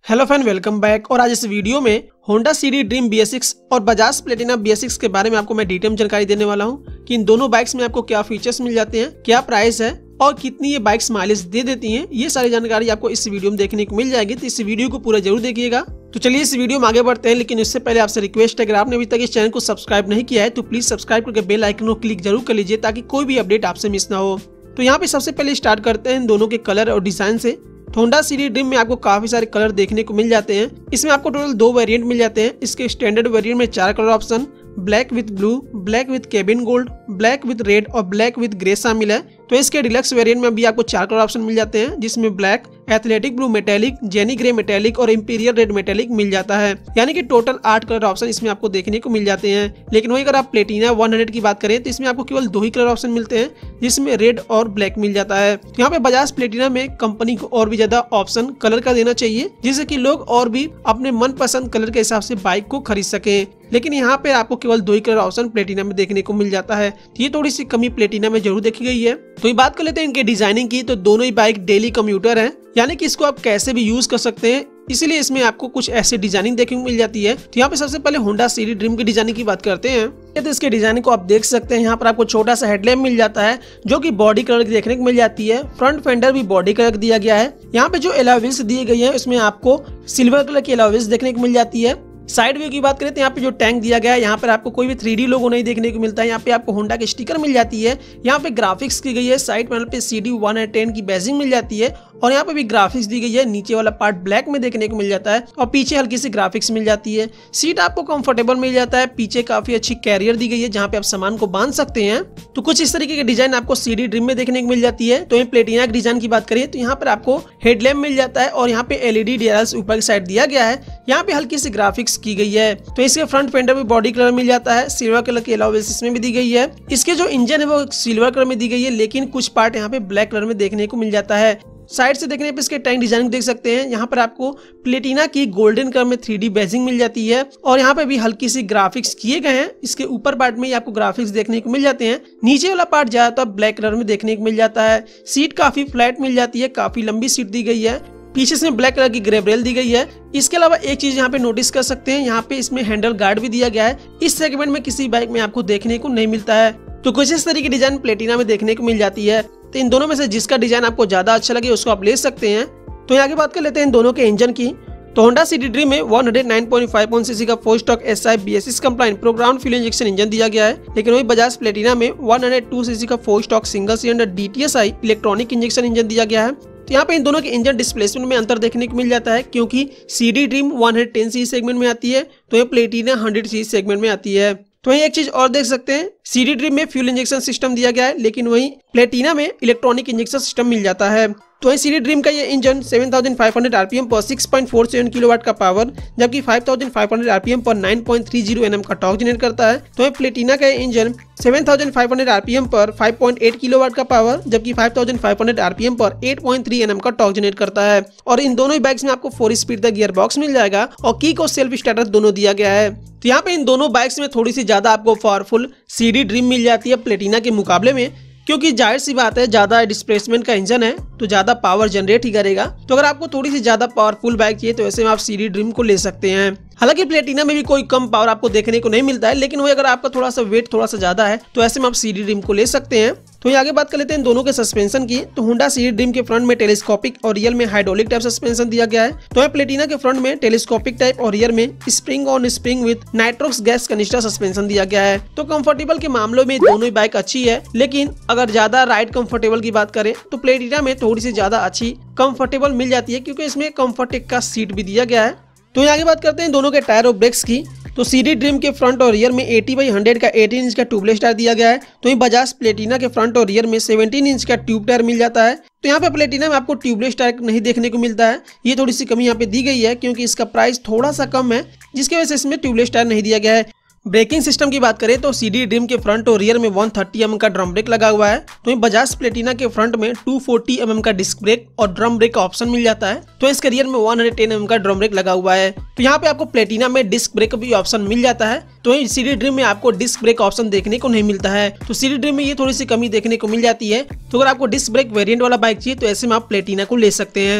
Hello friend, welcome back. और आज इस वीडियो में होंडा सीडी ड्रीम BS6 और बजाज प्लेटिना BS6 के बारे में आपको मैं डिटेल जानकारी देने वाला हूं कि इन दोनों बाइक्स में आपको क्या फीचर्स मिल जाते हैं, क्या प्राइस है और कितनी ये बाइक्स माइलेज दे देती हैं। ये सारी जानकारी आपको इस वीडियो में देखने को मिल जाएगी, तो इस वीडियो को पूरा जरूर देखिएगा। तो चलिए इस वीडियो में आगे बढ़ते हैं, लेकिन उससे पहले आपसे रिक्वेस्ट है, अगर आपने अभी तक इस चैनल को सब्सक्राइब नहीं किया है तो प्लीज सब्सक्राइब करके बेल आइकन को क्लिक जरूर कर लीजिए ताकि कोई भी अपडेट आपसे मिस ना हो। तो यहाँ पे सबसे पहले स्टार्ट करते हैं इन दोनों के कलर और डिजाइन से। होंडा सीडी ड्रीम में आपको काफी सारे कलर देखने को मिल जाते हैं। इसमें आपको टोटल 2 वेरिएंट मिल जाते हैं। इसके स्टैंडर्ड वेरिएंट में 4 colour option, black with blue, black with cabin gold, black with red और ब्लैक विद ग्रे शामिल है। तो इसके डिलक्स वेरिएंट में भी आपको 4 कलर ऑप्शन मिल जाते हैं, जिसमें black, athletic blue metallic, Geny grey metallic और इंपीरियल रेड मेटेलिक मिल जाता है। यानी कि टोटल 8 कलर ऑप्शन इसमें आपको देखने को मिल जाते हैं। लेकिन वही अगर आप प्लेटिना 100 की बात करें तो इसमें आपको केवल 2 ही कलर ऑप्शन मिलते हैं, जिसमें रेड और ब्लैक मिल जाता है। यहाँ पे बजाज प्लेटिना में कंपनी को और भी ज्यादा ऑप्शन कलर का देना चाहिए, जिससे कि लोग और भी अपने मनपसंद कलर के हिसाब से बाइक को खरीद सके। लेकिन यहाँ पे आपको केवल 2 ही कलर ऑप्शन प्लेटिना में देखने को मिल जाता है। तो ये थोड़ी सी कमी प्लेटिना में जरूर देखी गई है। तो ये बात कर लेते हैं इनके डिजाइनिंग की। तो दोनों ही बाइक डेली कम्यूटर हैं, यानी कि इसको आप कैसे भी यूज कर सकते हैं, इसीलिए इसमें आपको कुछ ऐसी डिजाइनिंग देखने को मिल जाती है। तो यहाँ पे सबसे पहले होंडा सीडी ड्रीम की डिजाइनिंग की बात करते हैं। तो इसके डिजाइनिंग को आप देख सकते हैं। यहाँ पर आपको छोटा सा हेडलैम्प मिल जाता है, जो कि बॉडी कलर की देखने को मिल जाती है। फ्रंट फेंडर भी बॉडी कलर दिया गया है। यहाँ पे जो एलॉय व्हील्स दिए गए हैं, उसमें आपको सिल्वर कलर की एलॉय व्हील्स देखने को मिल जाती है। साइड व्यू की बात करें तो यहाँ पे जो टैंक दिया गया है, यहाँ पर आपको कोई भी 3D लोगो नहीं देखने को मिलता है। यहाँ पे आपको होंडा की स्टिकर मिल जाती है। यहाँ पे ग्राफिक्स की गई है। साइड पैनल पे CD 110 की बैजिंग मिल जाती है और यहाँ पे भी ग्राफिक्स दी गई है। नीचे वाला पार्ट ब्लैक में देखने को मिल जाता है और पीछे हल्की सी ग्राफिक्स मिल जाती है। सीट आपको कंफर्टेबल मिल जाता है। पीछे काफी अच्छी कैरियर दी गई है, जहाँ पे आप सामान को बांध सकते हैं। तो कुछ इस तरीके की डिजाइन आपको सीडी ड्रीम में देखने को मिल जाती है। तो प्लेटिना की डिजाइन की बात करें तो यहाँ पर आपको हेडलैम्प मिल जाता है और यहाँ पे LED DRLs ऊपर की साइड दिया गया है। यहाँ पे हल्की सी ग्राफिक्स की गई है। तो इसके फ्रंट फेंडर में बॉडी कलर मिल जाता है। सिल्वर कलर की एलॉय व्हील्स इसमें भी दी गई है। इसके जो इंजन है वो सिल्वर कलर में दी गई है, लेकिन कुछ पार्ट यहाँ पे ब्लैक कलर में देखने को मिल जाता है। साइड से देखने पे इसके टैंक डिजाइन देख सकते हैं। यहाँ पर आपको प्लेटिना की गोल्डन कलर में 3D बैजिंग मिल जाती है और यहाँ पे भी हल्की सी ग्राफिक्स किए गए हैं। इसके ऊपर पार्ट में ही आपको ग्राफिक्स देखने को मिल जाते हैं। नीचे वाला पार्ट ज्यादातर ब्लैक कलर में देखने को मिल जाता है। सीट काफी फ्लैट मिल जाती है, काफी लंबी सीट दी गई है। पीछे से ब्लैक कलर की ग्रैब रेल दी गई है। इसके अलावा एक चीज यहाँ पे नोटिस कर सकते हैं, यहाँ पे इसमें हैंडल गार्ड भी दिया गया है। इस सेगमेंट में किसी बाइक में आपको देखने को नहीं मिलता है। तो कुछ इस तरीके की डिजाइन प्लेटिना में देखने को मिल जाती है। तो इन दोनों में से जिसका डिजाइन आपको ज्यादा अच्छा लगे उसको आप ले सकते हैं। तो आगे बात कर लेते हैं इन दोनों के इंजन की। तो होंडा सीडी ड्रीम में 109.5 सीसी का 4 stroke SI BS6 compliant programme fuel injection engine दिया गया है। लेकिन वही बजाज प्लेटिना में 102 सीसी का 4 stroke single cylinder DTSI electronic injection engine दिया गया है। तो यहाँ पे इन दोनों के इंजन डिस्प्लेसमेंट में अंतर देखने को मिल जाता है, क्योंकि सीडी ड्रीम 110 सीसी सेगमेंट में आती है, तो ये प्लेटिना 100 सीसी सेगमेंट में आती है। तो वहीं एक चीज और देख सकते हैं, सीडी ड्रीम में फ्यूल इंजेक्शन सिस्टम दिया गया है, लेकिन वहीं प्लेटिना में इलेक्ट्रॉनिक इंजेक्शन सिस्टम मिल जाता है। तो वहीं सीडी ड्रीम का ये इंजन 7500 RPM पर 6.47 किलोवाट का पावर, जबकि 5500 RPM पर 9.30 Nm का टॉर्क जनरेट करता है। तो वहीं प्लेटिना का ये इंजन 7500 RPM पर 5.8 किलोवाट का पावर, जबकि 5500 RPM पर 8.3 Nm का टॉर्क जनरेट करता है। और इन दोनों ही बाइक्स में आपको 4 स्पीड का गियर बॉक्स मिल जाएगा और किक और सेल्फ स्टार्टर दोनों दिया गया है। तो यहाँ पे इन दोनों बाइक्स में थोड़ी सी ज्यादा आपको पावरफुल सीडी ड्रीम मिल जाती है प्लेटिना के मुकाबले में, क्योंकि जाहिर सी बात है ज्यादा डिस्प्लेसमेंट का इंजन है तो ज्यादा पावर जनरेट ही करेगा। तो अगर आपको थोड़ी सी ज्यादा पावरफुल बाइक चाहिए तो ऐसे में आप सीडी ड्रीम को ले सकते हैं। हालांकि प्लेटिना में भी कोई कम पावर आपको देखने को नहीं मिलता है, लेकिन वही अगर आपका थोड़ा सा वेट थोड़ा सा ज्यादा है तो ऐसे में आप सीडी ड्रीम को ले सकते हैं। तो ये आगे बात कर लेते हैं दोनों के सस्पेंशन की। तो होंडा सीडी ड्रीम के फ्रंट में टेलीस्कोपिक और रियर में हाइड्रोलिक टाइप सस्पेंशन दिया गया है। तो प्लेटिना के फ्रंट में टेलीस्कोपिक टाइप और रियर में spring on spring with Nitrox gas canister suspension दिया गया है। तो कंफर्टेबल के मामलों में दोनों ही बाइक अच्छी है, लेकिन अगर ज्यादा राइड कंफर्टेबल की बात करें तो प्लेटिना में थोड़ी सी ज्यादा अच्छी कंफर्टेबल मिल जाती है, क्योंकि इसमें कंफर्टेक का सीट भी दिया गया है। तो आगे बात करते हैं दोनों के टायर और ब्रेक्स की। तो सीडी ड्रीम के फ्रंट और रियर में 80/100 का 18 इंच का ट्यूबलेस टायर दिया गया है। तो वहीं बजाज प्लेटिना के फ्रंट और रियर में 17 इंच का ट्यूब टायर मिल जाता है। तो यहाँ पे प्लेटिना में आपको ट्यूबलेस टायर नहीं देखने को मिलता है। ये थोड़ी सी कमी यहाँ पे दी गई है, क्योंकि इसका प्राइस थोड़ा सा कम है, जिसकी वजह से इसमें ट्यूबलेस टायर नहीं दिया गया है। ब्रेकिंग सिस्टम की बात करें तो सीडी ड्रीम के फ्रंट और रियर में 130 mm का ड्रम ब्रेक लगा हुआ है। तो बजाज प्लेटिना के फ्रंट में 240 mm का डिस्क ब्रेक और ड्रम ब्रेक का ऑप्शन मिल जाता है। तो इसके रियर में 110 mm का ड्रम ब्रेक लगा हुआ है। तो यहाँ पे आपको प्लेटिना में डिस्क ब्रेक भी ऑप्शन मिल जाता है। तो सीडी ड्रीम में आपको डिस्क ब्रेक ऑप्शन देखने को नहीं मिलता है। तो सीडी ड्रीम में ये थोड़ी सी कमी देखने को मिल जाती है। तो अगर आपको डिस्क ब्रेक वेरिएंट वाला बाइक चाहिए तो ऐसे में आप प्लेटिना को ले सकते हैं।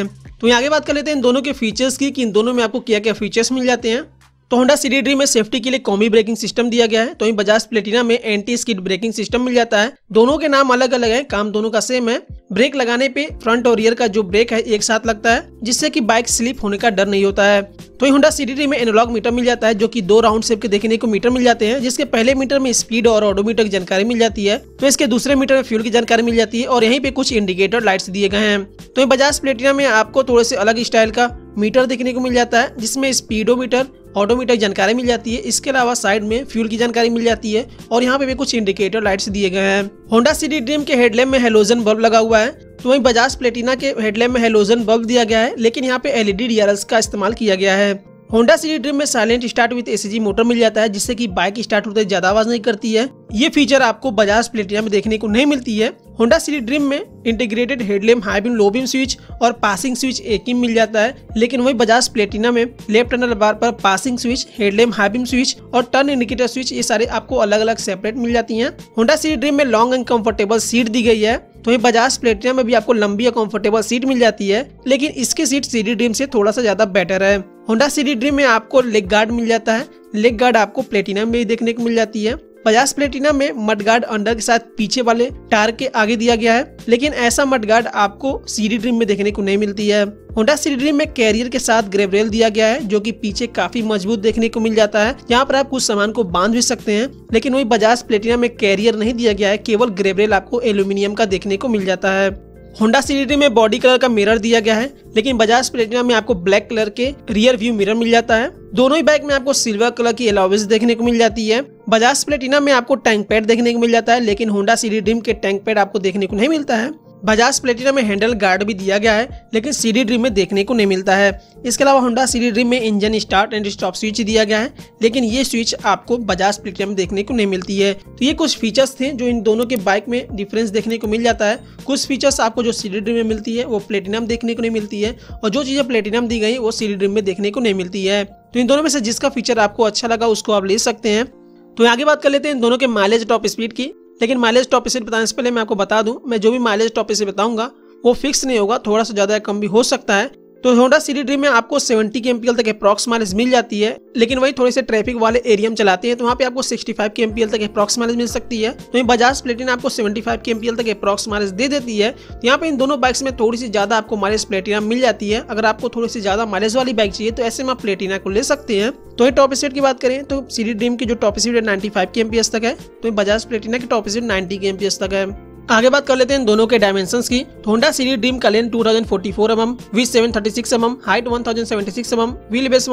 तो यहाँ आगे बात कर लेते हैं इन दोनों के फीचर्स की कि इन दोनों में आपको क्या क्या फीचर्स मिल जाते हैं। तो होंडा सिटी ड्रीम में सेफ्टी के लिए कॉम्बी ब्रेकिंग सिस्टम दिया गया है, तो वहीं बजाज प्लेटिना में एंटी स्किड ब्रेकिंग सिस्टम मिल जाता है। दोनों के नाम अलग अलग है, काम दोनों का सेम है। ब्रेक लगाने पे फ्रंट और रियर का जो ब्रेक है एक साथ लगता है, जिससे कि बाइक स्लिप होने का डर नहीं होता है। तो होंडा सिटी ड्रीम में एनालॉग मीटर मिल जाता है, जो कि 2 राउंड शेप के देखने को मीटर मिल जाते हैं, जिसके पहले मीटर में स्पीड और ऑडोमीटर की जानकारी मिल जाती है। तो इसके दूसरे मीटर में फ्यूल की जानकारी मिल जाती है और यहीं पे कुछ इंडिकेटर लाइट्स दिए गए हैं। तो बजाज प्लेटिना में आपको थोड़े से अलग स्टाइल का मीटर देखने को मिल जाता है, जिसमें स्पीडोमीटर ऑटोमीटर की जानकारी मिल जाती है। इसके अलावा साइड में फ्यूल की जानकारी मिल जाती है और यहाँ पे भी कुछ इंडिकेटर लाइट्स दिए गए हैं। होंडा सिटी ड्रीम के हेडलैम्प में हेलोजन बल्ब लगा हुआ है, तो वहीं बजाज प्लेटिना के हेडलैम्प में हेलोजन बल्ब दिया गया है, लेकिन यहाँ पे एलईडी डीआरएल्स का इस्तेमाल किया गया है। होंडा सिटी ड्रीम में silent start with ACG motor मिल जाता है, जिससे कि बाइक स्टार्ट होते ज्यादा आवाज नहीं करती है। ये फीचर आपको बजाज प्लेटिना में देखने को नहीं मिलती है। होंडा सिटी ड्रीम में integrated headlamp, high beam, low beam switch और पासिंग स्विच एक ही मिल जाता है, लेकिन वही बजाज प्लेटिना में लेफ्ट टर्नर बार पर passing switch, headlamp, high beam switch और टर्न इंडिकेटर स्विच ये सारे आपको अलग अलग सेपरेट मिल जाती हैं। होंडा सिटी ड्रीम में लॉन्ग एंड कंफर्टेबल सीट दी गई है, तो ये बजाज प्लेटिना में भी आपको लंबी और कंफर्टेबल सीट मिल जाती है, लेकिन इसकी सीट सिटी ड्रीम से थोड़ा सा ज्यादा बेटर है। होंडा सिटी ड्रीम में आपको लेग गार्ड मिल जाता है, लेग गार्ड आपको प्लेटिना में भी देखने को मिल जाती है। बजाज प्लेटिना में मड गार्ड अंडर के साथ पीछे वाले टायर के आगे दिया गया है, लेकिन ऐसा मड गार्ड आपको सिटी ड्रीम में देखने को नहीं मिलती है। होंडा सिटी ड्रीम में कैरियर के साथ ग्रेब रेल दिया गया है, जो कि पीछे काफी मजबूत देखने को मिल जाता है। यहाँ पर आप कुछ सामान को बांध भी सकते हैं, लेकिन वही बजाज प्लेटिना में कैरियर नहीं दिया गया है, केवल ग्रेब रेल आपको एल्यूमिनियम का देखने को मिल जाता है। होंडा सिटी ड्रीम में बॉडी कलर का मिरर दिया गया है, लेकिन बजाज प्लेटिना में आपको ब्लैक कलर के रियर व्यू मिरर मिल जाता है। दोनों ही बाइक में आपको सिल्वर कलर की एलॉयज देखने को मिल जाती है। बजाज प्लेटिना में आपको टैंक पैड देखने को मिल जाता है, लेकिन होंडा सिटी ड्रीम के टैंक पैड आपको देखने को नहीं मिलता है। बजाज प्लेटिना में हैंडल गार्ड भी दिया गया है, लेकिन सिटी ड्रीम में देखने को नहीं मिलता है। इसके अलावा होंडा सिटी ड्रीम में engine start and stop switch दिया गया है, लेकिन ये स्विच आपको बजाज प्लेटिना में देखने को नहीं मिलती है। तो ये कुछ फीचर्स थे जो इन दोनों के बाइक में डिफरेंस देखने को मिल जाता है। कुछ फीचर्स आपको जो सिटी ड्रीम में मिलती है वो प्लेटिना में देखने को नहीं मिलती है, और जो चीजें प्लेटिना में दी गई वो सिटी ड्रीम में देखने को नहीं मिलती है। तो इन दोनों में से जिसका फीचर आपको अच्छा लगा उसको आप ले सकते हैं। तो आगे बात कर लेते हैं इन दोनों के माइलेज टॉप स्पीड की। लेकिन माइलेज टॉप स्पीड बताने से पहले मैं आपको बता दूं, मैं जो भी माइलेज टॉप स्पीड बताऊंगा वो फिक्स नहीं होगा, थोड़ा सा ज्यादा कम भी हो सकता है। तो होंडा सिटी ड्रीम में आपको 70 kmpl तक अप्रॉक्स माइलेज मिल जाती है, लेकिन वही थोड़े से ट्रैफिक वाले एरिया में चलाते हैं तो वहाँ पे आपको 65 kmpl तक अप्रॉक्स माइलेज मिल सकती है। तो बजाज प्लेटिना आपको 75 kmpl तक अप्रॉक्स माइलेज दे देती है। तो यहाँ पे इन दोनों बाइक्स में थोड़ी सी ज्यादा आपको माइलेज प्लेटिना मिल जाती है। अगर आपको थोड़ी सी ज्यादा माइलेज वाली बाइक चाहिए तो ऐसे में आप प्लेटिना को ले सकते हैं। तो ये टॉप स्पीड की बात करें तो सिटी ड्रीम की जो टॉप स्पीड है 95 kmph तक है, तो बजाज प्लेटिना की टॉप स्पीड 90 kmph तक है। आगे बात कर लेते हैं दोनों के डायमेंशंस की। तो होंडा सिटी ड्रीम का length 2044 mm, width 736 mm, height 1076 mm, wheel base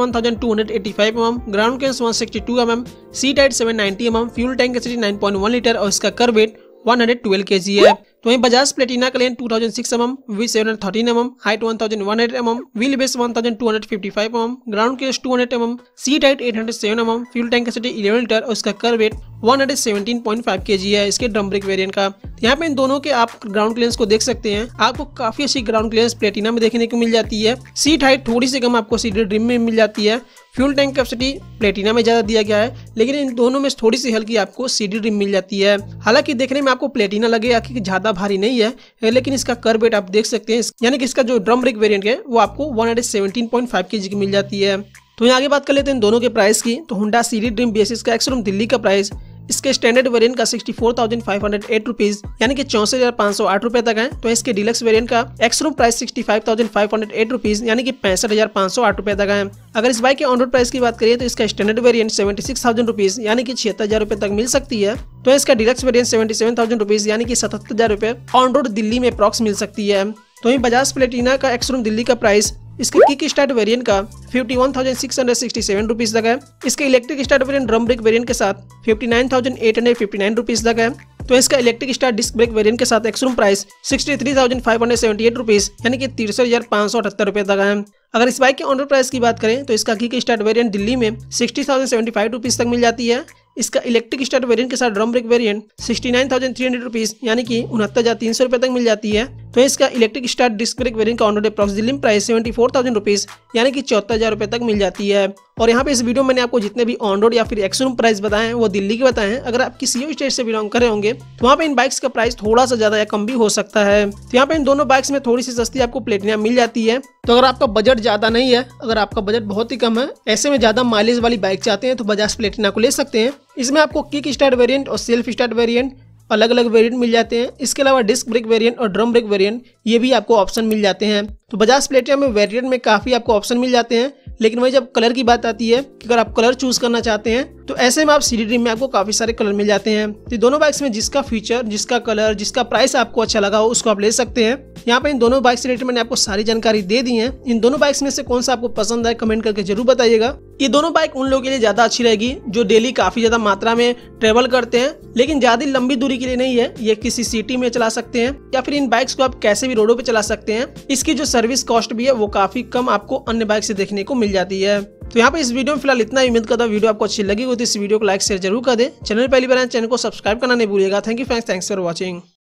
1285 mm, ground clearance 162 mm, seat height 790 mm, fuel tank capacity 9.1 litre और इसका कर्व वेट 112 kg है। तो वहीं बजाज प्लेटिना का length 2006 mm, width 713 mm, height 1100 mm, wheel base 1255 mm, ground clearance 200 mm, seat height 807 mm, fuel tank capacity 11 litre और इसका kerb wait 117.5 kg है इसके ड्रम ब्रेक वेरिएंट का। यहाँ पे इन दोनों के आप ग्राउंड क्लियरेंस को देख सकते हैं, आपको काफी अच्छी ग्राउंड क्लियरेंस प्लेटिना में देखने को मिल जाती है। सीट हाइट थोड़ी सी कम आपको सिटी ड्रीम में मिल जाती है। फ्यूल टैंक कैपेसिटी प्लेटिना में ज्यादा दिया गया है, लेकिन इन दोनों में थोड़ी सी हल्की आपको सिटी ड्रीम मिल जाती है। हालांकि देखने में आपको प्लेटिना लगेगा कि ज्यादा भारी नहीं है, लेकिन इसका कर्व वेट आप देख सकते हैं, यानी कि इसका जो ड्रम ब्रेक वेरिएंट है वो आपको 117.5 kg की मिल जाती है। तो यहाँ आगे बात कर लेते हैं दोनों के प्राइस की। तो होंडा सिटी ड्रीम BS6 का एक्स-शोरूम दिल्ली का प्राइस इसके स्टैंडर्ड वेरिएंट का 64,508 रुपीज यानी कि 64,508 रुपए तक है। तो इसके डिलक्स वेरिएंट का एक्स-शोरूम प्राइस 65,508 रुपीज यानी कि 65,508 रुपए तक है। अगर इस बाइक के ऑन रोड प्राइस की बात करें तो इसका स्टैंडर्ड वेरिएंट 76,000 रुपीज यानी कि 76,000 रुपए तक मिल सकती है। तो इसका डिलक्स वेरिएंट 77,000 रुपीज यानी कि 77,000 रुपए ऑन रोड दिल्ली में अप्रॉक्स मिल सकती है। तो बजाज प्लेटिना का एक्स-शोरूम दिल्ली का प्राइस इसके किक स्टार्ट वेरिएंट का 51,667 रुपीज तक है। इसके electric start variant drum brake variant के साथ 59,859 रुपीज तक है। तो इसका electric start disc brake variant के साथ एक्स-शोरूम प्राइस 63,578 रुपीज यानी कि 63,578 रुपए तक है। अगर इस बाइक के ऑन रोड प्राइस की बात करें तो इसका किक स्टार्ट वेरिएंट दिल्ली में 60,075 रुपीज तक मिल जाती है। इसका इलेक्ट्रिक स्टार्ट वेरिएंट के साथ ड्रम ब्रेक वेरिएंट 69,300 रुपीज यानी कि 69,300 रुपए तक मिल जाती है। तो इसका electric start disc brake variant का ऑन रोड अप्रॉक्स दिल्ली में प्राइस 74,000 रुपीज यानी कि 74,000 रुपए तक मिल जाती है। और यहाँ पे इस वीडियो में मैंने आपको जितने भी ऑन रोड या फिर एक्स-शोरूम प्राइस बताए हैं वो दिल्ली के बताए हैं। अगर आप किसी और स्टेट से बिलोंग कर रहे होंगे तो वहाँ पे इन बाइक्स का प्राइस थोड़ा सा ज्यादा या कम भी हो सकता है। तो यहाँ पे इन दोनों बाइक्स में थोड़ी सी सस्ती आपको प्लेटिना मिल जाती है। तो अगर आपका बजट ज्यादा नहीं है, अगर आपका बजट बहुत ही कम है, ऐसे में ज्यादा माइलेज वाली बाइक चाहते हैं तो बजाज प्लेटिना को ले सकते हैं। इसमें आपको किक स्टार्ट वेरिएंट और सेल्फ स्टार्ट वेरिएंट अलग अलग वेरिएंट मिल जाते हैं। इसके अलावा डिस्क ब्रेक वेरिएंट और ड्रम ब्रेक वेरिएंट ये भी आपको ऑप्शन मिल जाते हैं। तो बजाज प्लेटिना में वेरिएंट में काफी आपको ऑप्शन मिल जाते हैं, लेकिन वही जब कलर की बात आती है कि अगर आप कलर चूज करना चाहते हैं तो ऐसे में आप सीडी ड्रीम में आपको काफी सारे कलर मिल जाते हैं। तो दोनों बाइक्स में जिसका फीचर, जिसका कलर, जिसका प्राइस आपको अच्छा लगा हो उसको आप ले सकते हैं। यहाँ पे इन दोनों बाइक्स रिलेटेड मैंने आपको सारी जानकारी दे दी है। इन दोनों बाइक्स में से कौन सा आपको पसंद है कमेंट करके जरूर बताइएगा। ये दोनों बाइक उन लोगों के लिए ज्यादा अच्छी रहेगी जो डेली काफी ज्यादा मात्रा में ट्रेवल करते हैं, लेकिन ज्यादा लंबी दूरी के लिए नहीं है। ये किसी सिटी में चला सकते हैं या फिर इन बाइक्स को आप कैसे भी रोडों पे चला सकते हैं। इसकी जो सर्विस कॉस्ट भी है वो काफी कम आपको अन्य बाइक से देखने को मिल जाती है। तो यहाँ पे इस वीडियो में फिलहाल इतना ही। उम्मीद करता हूँ वीडियो आपको अच्छी लगी हो तो इस वीडियो को लाइक शेयर जरूर कर दें। चैनल पहली बार चैनल को सब्सक्राइब करना नहीं भूलिएगा। Thank you friends, thanks for watching.